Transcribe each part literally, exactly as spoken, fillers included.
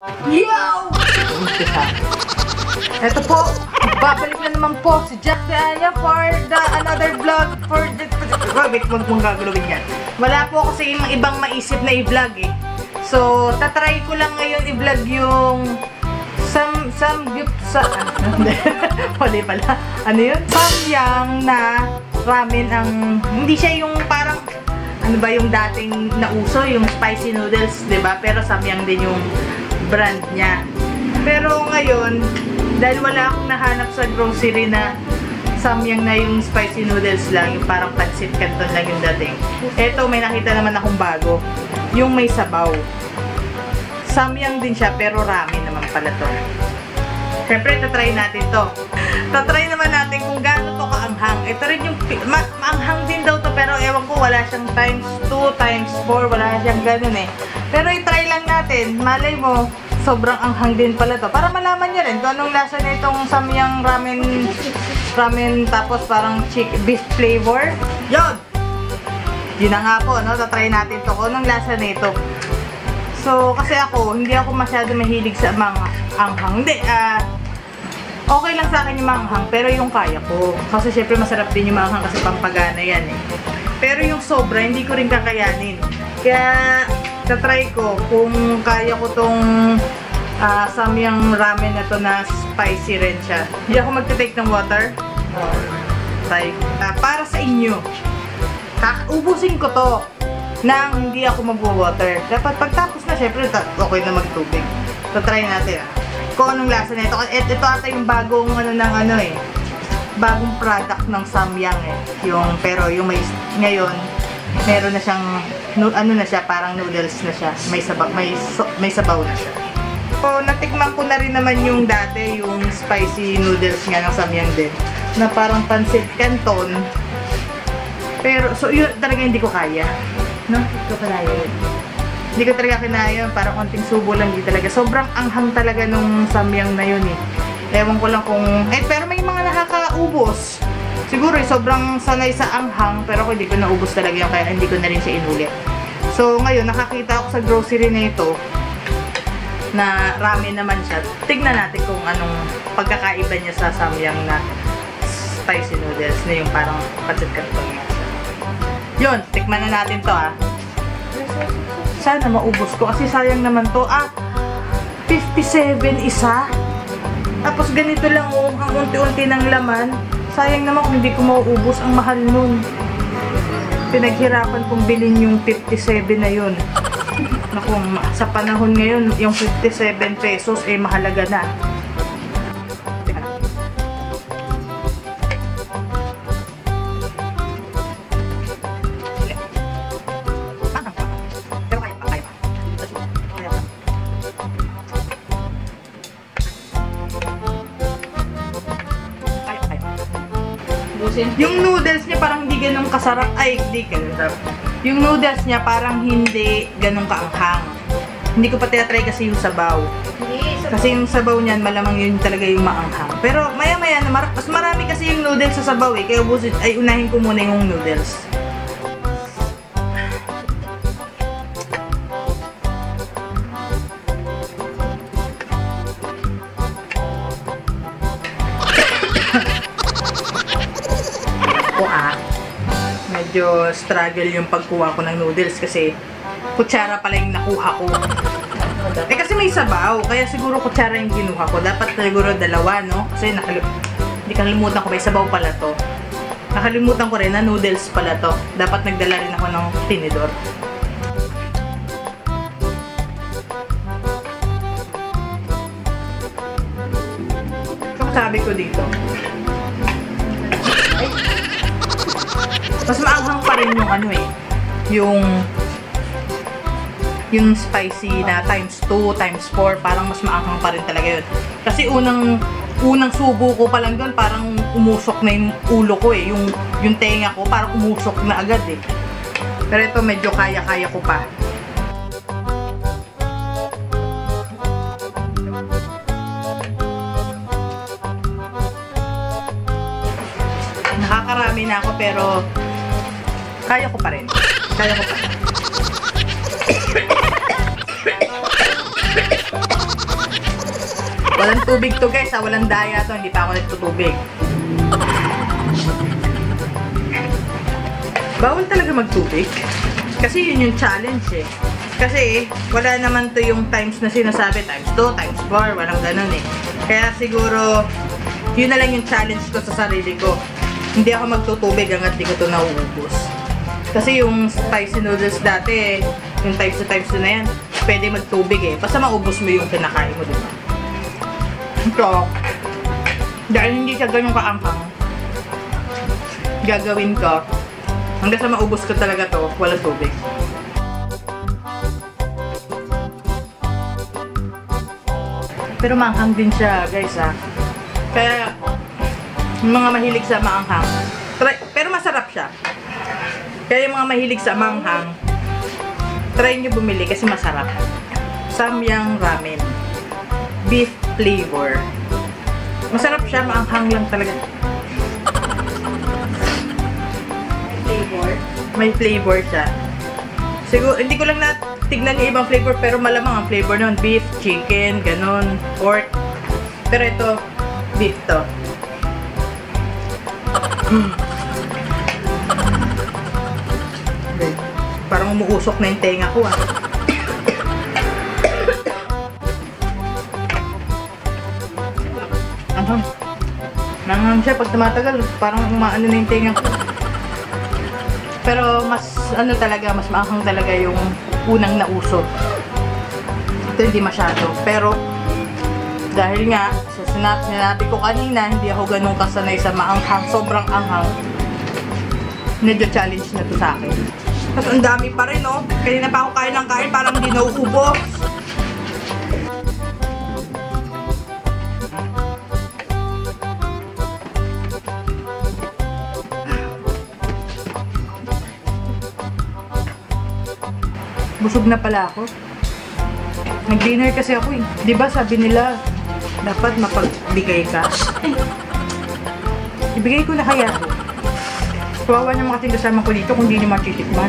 Yo! Ito po, babalik na naman po si Jack de Anya for the another vlog for the... Wait, wag mong gagulawin yan. Wala po kasi yung ibang maisip na i-vlog eh. So, tatry ko lang ngayon i-vlog yung Sam... Sam... Sa... Wala pala. Ano yun? Samyang na ramen ang... Hindi siya yung parang... Ano ba yung dating nauso? Yung spicy noodles, diba? Pero samyang din yung brand niya. Pero ngayon, dahil wala akong nahanap sa grocery na samyang na yung spicy noodles lang, yung parang pancit canton lang yung dating. Eto, may nakita naman akong bago. Yung may sabaw. Samyang din siya, pero ramen naman pala to. Siyempre, tatry natin to. Tatry naman natin kung gaano to kaanghang. Ito rin yung, ma maanghang din daw to, pero ewan ko, wala siyang times two, times four, wala siyang ganun eh. Pero i-try lang natin. Malay mo, sobrang anghang din pala to. Para malaman niya rin kung anong lasa na itong samyang ramen, ramen tapos parang chick, beef flavor. Yun! Yun na nga po, no? Tatry natin to kung anong lasa na ito. So, kasi ako, hindi ako masyado mahilig sa mga anghang. Hindi, ah, uh, okay lang sa akin yung manghang, pero yung kaya ko. Kasi syempre masarap din yung manghang kasi pampagana yan eh. Pero yung sobra, hindi ko rin kakayanin. Kaya, tatry ko kung kaya ko tong uh, samyang ramen na to na spicy rin siya. Hindi ako magte-take ng water. Try. Uh, para sa inyo, ubusin ko to nang hindi ako magwa-water. Dapat pagtapos na, syempre, okay na magtubig. So, try natin ah. Kung anong lasa na ito. Ito, ito ata yung bagong ano ng ano eh. Bagong product ng samyang eh. Yung, pero yung may, ngayon, meron na siyang, no, ano na siya, parang noodles na siya. May sabaw, may, so, may sabaw na siya. So, natikman ko na rin naman yung dati, yung spicy noodles nga ng samyang din. Na parang pancit canton. Pero, so, yun talaga hindi ko kaya. No? Hindi ko kaya yun. Hindi ko talaga kinaya. Parang konting subo lang. Hindi talaga. Sobrang anghang talaga nung samyang na yun eh. Ewan ko lang kung... Eh, pero may mga nakakaubos. Siguro eh, sobrang sanay sa anghang. Pero ako hindi ko naubos talaga yun. Kaya hindi ko na rin siya inulit. So, ngayon, nakakita ako sa grocery na ito. Na ramen naman siya. Tignan natin kung anong pagkakaiba niya sa samyang na spicy noodles. Na yung parang pancit canton nga siya. Yun, tikman na natin to ah. Sana maubos ko kasi sayang naman to. Ah, fifty-seven isa. Tapos ganito lang oh, ang unti-unti ng laman. Sayang naman kung hindi ko mauubos. Ang mahal nun. Pinaghirapan kong bilhin yung fifty-seven na yun. Naku, sa panahon ngayon, yung fifty-seven pesos eh mahalaga na. Yung noodles niya parang hindi ganun kasarap. Ay, hindi ganun sarap. Yung noodles niya parang hindi ganun kaanghang. Hindi ko pa tinatry kasi yung sabaw. Kasi yung sabaw niyan, malamang yun talaga yung maanghang. Pero maya-maya, mar mas marami kasi yung noodles sa sabaw eh. Kaya ubusin, ay unahin ko muna yung noodles. Medyo struggle yung pagkuha ko ng noodles kasi kutsara pala yung nakuha ko. Eh kasi may sabaw, kaya siguro kutsara yung kinuha ko. Dapat siguro dalawa, no? Kasi nakalim hindi kalimutan ko, may sabaw pala to. Nakalimutan ko rin na noodles pala to. Dapat nagdala rin ako ng tinidor. Kung sabi ko dito, mas maanghang pa rin yung ano eh, yung yung spicy na times two, times four, parang mas maanghang pa rin talaga yun. Kasi unang unang subo ko pa lang doon, parang umusok na yung ulo ko eh, yung, yung tenga ko, parang umusok na agad eh. Pero ito medyo kaya-kaya ko pa. Nakakarami na ako pero kaya ko pa rin. Kaya ko pa rin. Walang tubig to guys, ha? Walang daya to. Hindi pa ako nagtutubig. Bawal talaga magtubig. Kasi yun yung challenge eh. Kasi wala naman to yung times na sinasabi. Times two, times four. Walang ganun eh. Kaya siguro, yun na lang yung challenge ko sa sarili ko. Hindi ako magtutubig hanggat di ko to nauubos. Kasi yung spicy noodles dati, yung types sa types na yan, pwede magtubig eh. Basta maubos mo yung kinakain mo, diba? So, dahil hindi siya ganun kaanghang, gagawin ko, hanggang sa maubos ko talaga to, walang tubig. Pero maanghang din siya, guys, ha. Kaya, yung mga mahilig sa maanghang, try, pero masarap siya. Kaya yung mga mahilig sa maanghang, try nyo bumili kasi masarap. Samyang ramen. Beef flavor. Masarap siya, maanghang lang talaga. Flavor? May flavor siya. Siguro, hindi ko lang natignan yung ibang flavor, pero malamang ang flavor nun. Beef, chicken, ganon, pork. Pero ito, beef to. Mm. Okay. Parang umuusok na yung tenga ko, ah. Anghang. Nanghang siya pag tumatagal. Parang umaano na yung tenga ko. Pero mas ano talaga, mas maanghang talaga yung unang nausok. Ito hindi masyado. Pero dahil nga, sa sinap, sinabi ko kanina, hindi ako ganun kasanay sa maanghang, sobrang anghang. Medyo challenge na to sa akin. Tapos ang dami pa rin, no? Kanina pa ako kain ng kain, parang hindi nauubos. Busog na pala ako. Nag-dinner kasi ako eh. Diba sabi nila, dapat mapagbigay ka. Ibigay ko na kaya ako. Kawawa ng mga kasama ko dito kung di nyo matitikman.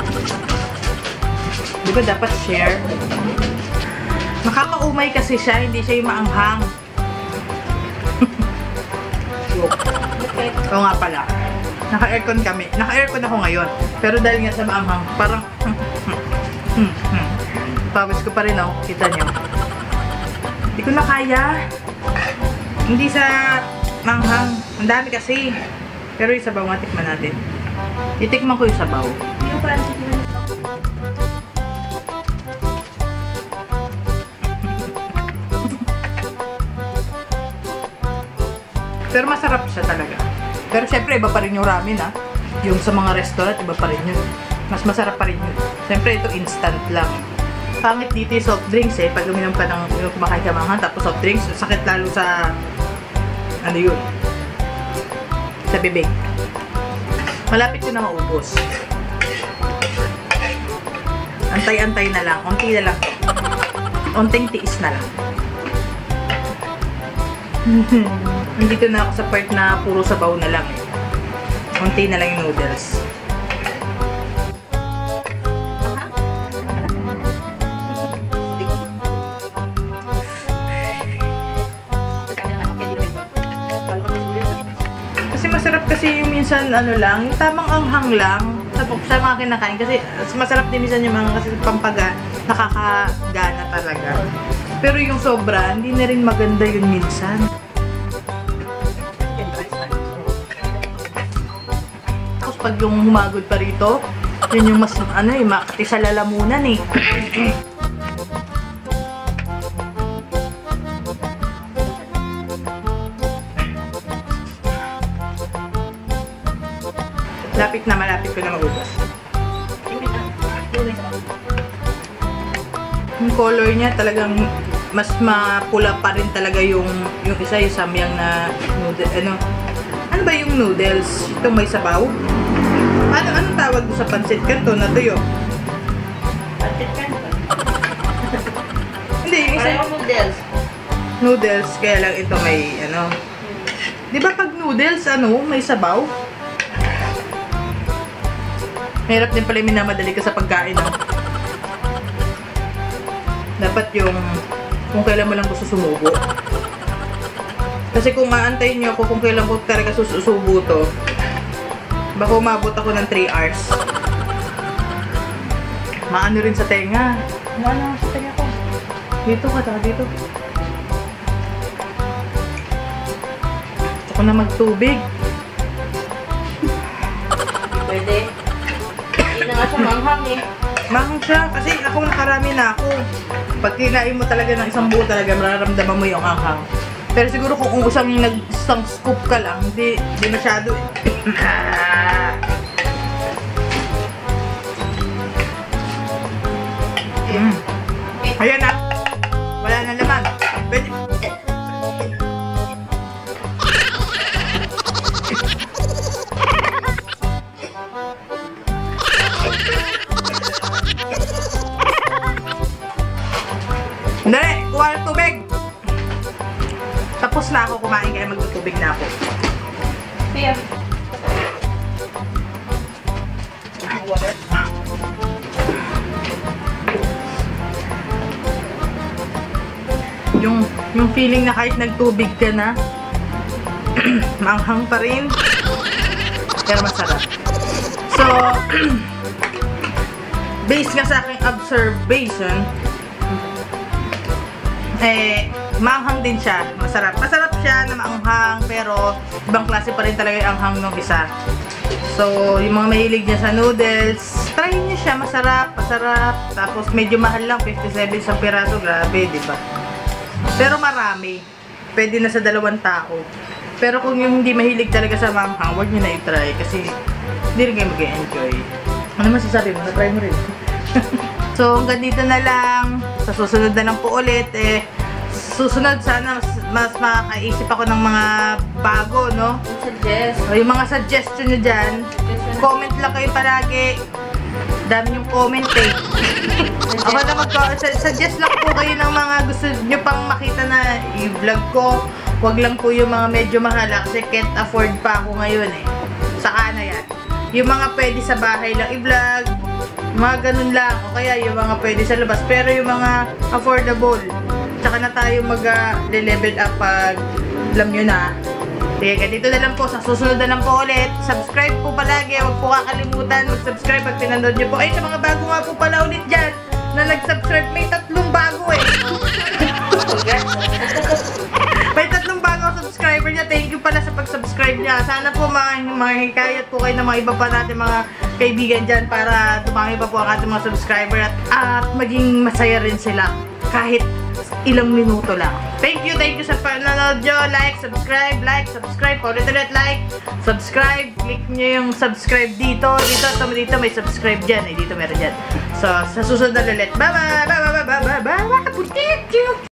Diba dapat share? Nakakaumay kasi siya, hindi siya yung maanghang. Oo nga pala. Naka-aircon kami. Naka-aircon ako ngayon. Pero dahil nga sa maanghang, parang Hmm, hmm. Pawis ko pa rin, oh. Kita nyo. Hindi ko na kaya. Hindi sa manghang. Ang dami kasi. Pero yung sabaw, matikman natin. Itikman ko yung sabaw. Yung parang tikman. Pero masarap siya talaga. Pero syempre, iba pa rin yung ramen, ah. Yung sa mga restaurant, iba pa rin yun. Mas masarap pa rin yun. Siyempre, ito instant lang. Pangit dito yung soft drinks eh. Pag uminom ka ng yung kumakain ka manghang, tapos soft drinks, sakit lalo sa ano yun? Sa bibig. Malapit ko na maubos. Antay-antay na lang. Unti na lang. Unting tiis na lang. Nandito na ako sa part na puro sabaw na lang eh. Unti na lang yung noodles. Masarap kasi yung minsan ano lang, yung tamang anghang lang sa, sa mga kinakain kasi masarap din minsan yung mga kasi pampaga, nakakagana talaga. Pero yung sobra, hindi na rin maganda yun minsan. Tapos pag yung humagod pa rito, yun yung mas ano eh, makati sa lalamunan eh. Lapit na, malapit ko na maubos. Yung color niya talagang mas mapula pa rin talaga yung yung isa, yung samyang na noodle, ano ano ba yung noodles? Itong may sabaw? Ano, anong tawag doon sa pancit canton na tuyo? Pancit canton? Hindi, yung isa yung noodles. Noodles, kaya lang ito may ano. Di ba pag noodles, ano, may sabaw? Mahirap din pala yung minamadali ka sa pagkain, no? Dapat yung kung kailan mo lang gusto sumubo. Kasi kung aantayin niyo ako kung kailan ko talaga susubo to, baka umabot ako ng three hours. Maano rin sa tenga. Maano sa tenga ko. Dito ka, taka dito. Gusto ko na magtubig. Pwede. Hindi na nga siya manghang eh. Manghang siya. Kasi ako nakarami na ako. Pag kinain mo talaga ng isang buo talaga, mararamdaman mo yung anghang. Pero siguro kung isang, nag, isang scoop ka lang, hindi, hindi masyado eh. Mm. Ayan na. Wala na laman. Pwede. Dali, kuha ng tubig. Tapos na ako kumain kaya magtutubig na ako. Here. Water. Yung, yung feeling na kahit nagtubig ka na, maanghang pa rin, pero masarap. So, based nga sa aking observation, eh, maanghang din siya. Masarap. Masarap siya na maanghang, pero ibang klase pa rin talaga yung anghang ng isa. So, yung mga mahilig niya sa noodles, try niyo siya. Masarap, masarap. Tapos, medyo mahal lang. fifty-seven sa piraso. Grabe, di ba? Pero marami. Pwede na sa dalawang tao. Pero kung yung hindi mahilig talaga sa maanghang, huwag niyo na i-try. Kasi, hindi rin kayo mag-enjoy. Ano masasabi mo? Na-try mo rin. So, hanggang dito na lang. Sa susunod na lang po ulit. Eh, susunod sana mas, mas makakaisip ako ng mga bago, no? Suggest. O, yung mga suggestion nyo dyan, comment lang kayo palagi. Dami yung comment eh. Ako na mag-suggest lang po kayo ng mga gusto nyo pang makita na i-vlog ko. Huwag lang po yung mga medyo mahal kasi can't afford pa ako ngayon eh. Saka na yan. Yung mga pwede sa bahay lang i-vlog, mga ganun lang. O kaya yung mga pwede sa labas. Pero yung mga affordable, tsaka na tayo mag-level up pag alam nyo na. Sige, ganito na lang po. Sa susunod na lang po ulit. Subscribe po palagi. Huwag po kakalimutan mag-subscribe pag pinanood nyo po. Ay, sa mga bago nga po pala ulit dyan na nag-subscribe. May tatlong bago eh. May tatlong bago subscriber niya. Thank you pala sa pag-subscribe niya. Sana po mga, mga hikayat po kayo ng mga iba pa natin mga kaibigan dyan para dumami pa po ang ating mga subscriber at, at maging masaya rin sila kahit ilang minuto lang. Thank you, thank you sa panonood nyo. Like, subscribe, like, subscribe. Ulit-ulit, like, subscribe. Click nyo yung subscribe dito. Dito, dito may subscribe dyan. Eh, dito meron dyan. So, sa susunod na ulit. Bye-bye! Bye-bye! Bye-bye! Bye-bye! Bye-bye!